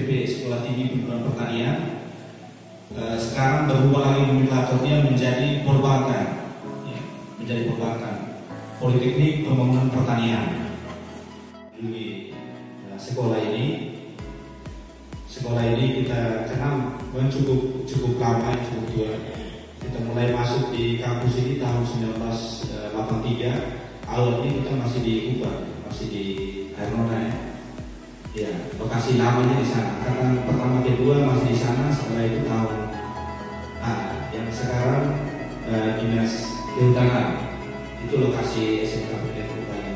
STP Sekolah Tinggi Pendidikan Pertanian. Sekarang berubah lagi nomenklaturnya menjadi perbankan, ya, menjadi perbankan. Politeknik Pembangunan Pertanian. Di sekolah ini kita kenal cukup lama, cukup tua. Kita mulai masuk di kampus ini tahun 1983. Awalnya kita masih di Kuba, masih di Airnona, ya. Ya, lokasi namanya di sana. Karena pertama kedua masih di sana, setelah itu tahun. Yang sekarang Dinas Kehutanan itu lokasi SMK PTN Kuba.